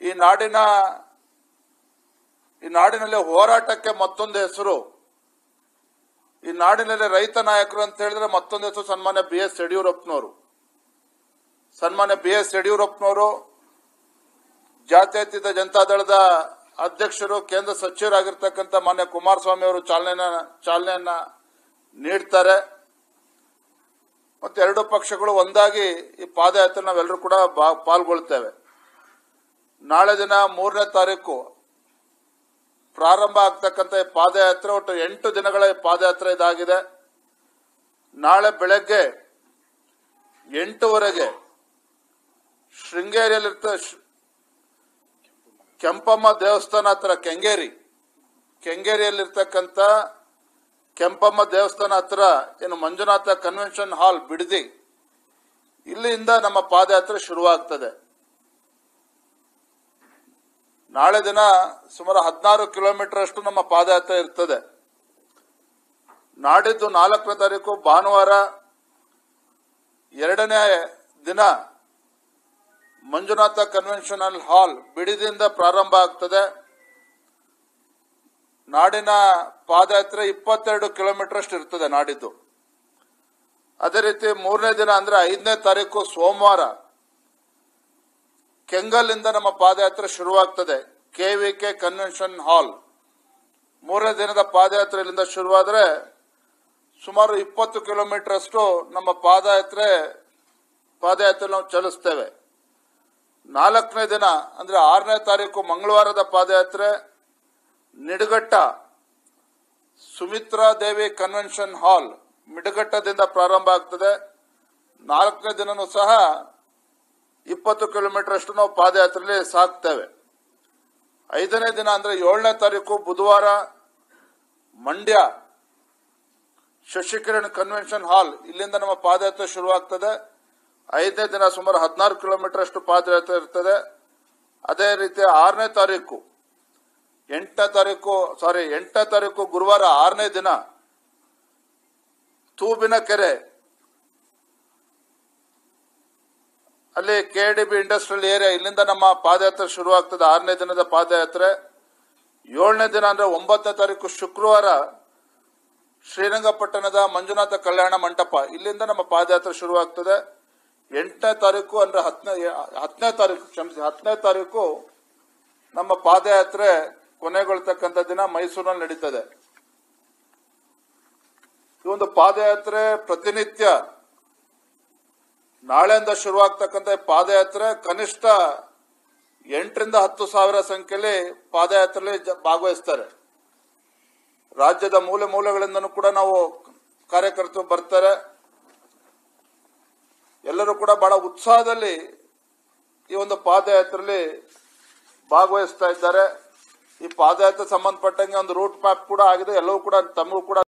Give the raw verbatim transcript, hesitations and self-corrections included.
ಈ ನಾಡಿನ ಈ ನಾಡಿನಲ್ಲಿ ಹೋರಾಟಕ್ಕೆ ಮತ್ತೊಂದು ಹೆಸರು, ಈ ನಾಡಿನಲ್ಲಿ ರೈತ ನಾಯಕರು ಅಂತ ಹೇಳಿದ್ರೆ ಮತ್ತೊಂದು ಹೆಸರು ಸನ್ಮಾನ್ಯ ಬಿ ಎಸ್ ಯಡಿಯೂರಪ್ಪನವರು. ಸನ್ಮಾನ್ಯ ಬಿ ಎಸ್ ಯಡಿಯೂರಪ್ಪನವರು ಜಾತ್ಯತೀತ ಜನತಾದಳದ ಅಧ್ಯಕ್ಷರು, ಕೇಂದ್ರ ಸಚಿವರಾಗಿರ್ತಕ್ಕಂಥ ಮಾನ್ಯ ಕುಮಾರಸ್ವಾಮಿ ಅವರು ಚಾಲನೆ ಚಾಲನೆಯನ್ನ ನೀಡ್ತಾರೆ. ಮತ್ತೆ ಎರಡು ಪಕ್ಷಗಳು ಒಂದಾಗಿ ಈ ಪಾದಯಾತ್ರೆ ನಾವೆಲ್ಲರೂ ಕೂಡ ಪಾಲ್ಗೊಳ್ತೇವೆ. ನಾಳೆ ದಿನ ಮೂರನೇ ತಾರೀಕು ಪ್ರಾರಂಭ ಆಗ್ತಕ್ಕಂಥ ಈ ಪಾದಯಾತ್ರೆ ಒಟ್ಟು ಎಂಟು ದಿನಗಳ ಈ ಪಾದಯಾತ್ರೆ ಇದಾಗಿದೆ. ನಾಳೆ ಬೆಳಗ್ಗೆ ಎಂಟುವರೆಗೆ ಶೃಂಗೇರಿಯಲ್ಲಿರ್ತ ಕೆಂಪಮ್ಮ ದೇವಸ್ಥಾನ ಹತ್ರ ಕೆಂಗೇರಿ ಕೆಂಗೇರಿಯಲ್ಲಿರ್ತಕ್ಕಂಥ ಕೆಂಪಮ್ಮ ದೇವಸ್ಥಾನ ಹತ್ರ ಏನು ಮಂಜುನಾಥ ಕನ್ವೆನ್ಷನ್ ಹಾಲ್ ಬಿಡದಿ, ಇಲ್ಲಿಂದ ನಮ್ಮ ಪಾದಯಾತ್ರೆ ಶುರುವಾಗ್ತದೆ. ನಾಳೆ ದಿನ ಸುಮಾರು ಹದಿನಾರು ಕಿಲೋಮೀಟರ್ ಅಷ್ಟು ನಮ್ಮ ಪಾದಯಾತ್ರೆ ಇರ್ತದೆ. ನಾಡಿದ್ದು ನಾಲ್ಕನೇ ತಾರೀಕು ಭಾನುವಾರ ಎರಡನೇ ದಿನ ಮಂಜುನಾಥ ಕನ್ವೆನ್ಷನ್ ಹಾಲ್ ಬಿಡದಿಯಿಂದ ಪ್ರಾರಂಭ ಆಗ್ತದೆ. ನಾಡಿನ ಪಾದಯಾತ್ರೆ ಇಪ್ಪತ್ತೆರಡು ಕಿಲೋಮೀಟರ್ ಅಷ್ಟು ಇರ್ತದೆ ನಾಡಿದ್ದು. ಅದೇ ರೀತಿ ಮೂರನೇ ದಿನ ಅಂದ್ರೆ ಐದನೇ ತಾರೀಕು ಸೋಮವಾರ ಕೆಂಗಲ್ನಿಂದ ನಮ್ಮ ಪಾದಯಾತ್ರೆ ಶುರುವಾಗ್ತದೆ. ಕೆವಿಕೆ ಕನ್ವೆನ್ಷನ್ ಹಾಲ್ ಮೂರನೇ ದಿನದ ಪಾದಯಾತ್ರೆ ಇಲ್ಲಿಂದ ಶುರುವಾದ್ರೆ ಸುಮಾರು ಇಪ್ಪತ್ತು ಕಿಲೋಮೀಟರ್ ಅಷ್ಟು ನಮ್ಮ ಪಾದಯಾತ್ರೆ ಪಾದಯಾತ್ರೆ ನಾವು ಚಲಿಸ್ತೇವೆ. ನಾಲ್ಕನೇ ದಿನ ಅಂದ್ರೆ ಆರನೇ ತಾರೀಕು ಮಂಗಳವಾರದ ಪಾದಯಾತ್ರೆ ನಿಡಘಟ್ಟ ಸುಮಿತ್ರಾ ದೇವಿ ಕನ್ವೆನ್ಷನ್ ಹಾಲ್ ಮಿಡಘಟ್ಟದಿಂದ ಪ್ರಾರಂಭ ಆಗ್ತದೆ. ನಾಲ್ಕನೇ ದಿನನೂ ಸಹ ಇಪ್ಪತ್ತು ಕಿಲೋಮೀಟರ್ ಅಷ್ಟು ನಾವು ಪಾದಯಾತ್ರೆಯಲ್ಲಿ ಸಾಕ್ತೇವೆ. ಐದನೇ ದಿನ ಅಂದ್ರೆ ಏಳನೇ ತಾರೀಕು ಬುಧವಾರ ಮಂಡ್ಯ ಶಶಿಕಿರಣ್ ಕನ್ವೆನ್ಷನ್ ಹಾಲ್ ಇಲ್ಲಿಂದ ನಮ್ಮ ಪಾದಯಾತ್ರೆ ಶುರುವಾಗ್ತದೆ. ಐದನೇ ದಿನ ಸುಮಾರು ಹದಿನಾರು ಕಿಲೋಮೀಟರ್ ಅಷ್ಟು ಪಾದಯಾತ್ರೆ ಇರ್ತದೆ. ಅದೇ ರೀತಿ ಆರನೇ ತಾರೀಕು ಎಂಟನೇ ತಾರೀಕು ಸಾರಿ ಎಂಟನೇ ತಾರೀಕು ಗುರುವಾರ ಆರನೇ ದಿನ ತೂಬಿನ ಕೆರೆ ಅಲ್ಲಿ ಕೆಡಿಬಿ ಇಂಡಸ್ಟ್ರಿಯಲ್ ಏರಿಯಾ ಇಲ್ಲಿಂದ ನಮ್ಮ ಪಾದಯಾತ್ರೆ ಶುರುವಾಗ್ತದೆ. ಆರನೇ ದಿನದ ಪಾದಯಾತ್ರೆ. ಏಳನೇ ದಿನ ಅಂದ್ರೆ ಒಂಬತ್ತನೇ ತಾರೀಕು ಶುಕ್ರವಾರ ಶ್ರೀರಂಗಪಟ್ಟಣದ ಮಂಜುನಾಥ ಕಲ್ಯಾಣ ಮಂಟಪ ಇಲ್ಲಿಂದ ನಮ್ಮ ಪಾದಯಾತ್ರೆ ಶುರುವಾಗ್ತದೆ. ಎಂಟನೇ ತಾರೀಕು ಅಂದ್ರೆ ಹತ್ತನೇ ಹತ್ತನೇ ತಾರೀಕು ಕ್ಷಮಿಸಿ ಹತ್ತನೇ ತಾರೀಕು ನಮ್ಮ ಪಾದಯಾತ್ರೆ ಕೊನೆಗೊಳ್ತಕ್ಕಂಥ ದಿನ ಮೈಸೂರಿನಲ್ಲಿ ನಡೀತದೆ. ಈ ಒಂದು ಪಾದಯಾತ್ರೆ ಪ್ರತಿನಿತ್ಯ ನಾಳೆಯಿಂದ ಶುರುವಾಗ್ತಕ್ಕಂಥ ಪಾದಯಾತ್ರೆ ಕನಿಷ್ಠ ಎಂಟರಿಂದ ಹತ್ತು ಸಾವಿರ ಸಂಖ್ಯೆಯಲ್ಲಿ ಪಾದಯಾತ್ರೆಯಲ್ಲಿ ಭಾಗವಹಿಸ್ತಾರೆ. ರಾಜ್ಯದ ಮೂಲೆ ಮೂಲೆಗಳಿಂದನೂ ಕೂಡ ನಾವು ಕಾರ್ಯಕರ್ತರು ಬರ್ತಾರೆ. ಎಲ್ಲರೂ ಕೂಡ ಬಹಳ ಉತ್ಸಾಹದಲ್ಲಿ ಈ ಒಂದು ಪಾದಯಾತ್ರೆಯಲ್ಲಿ ಭಾಗವಹಿಸ್ತಾ ಇದ್ದಾರೆ. ಈ ಪಾದಯಾತ್ರೆ ಸಂಬಂಧಪಟ್ಟಂಗೆ ಒಂದು ರೂಟ್ ಮ್ಯಾಪ್ ಕೂಡ ಆಗಿದೆ. ಎಲ್ಲವೂ ಕೂಡ ತಮಗೂ ಕೂಡ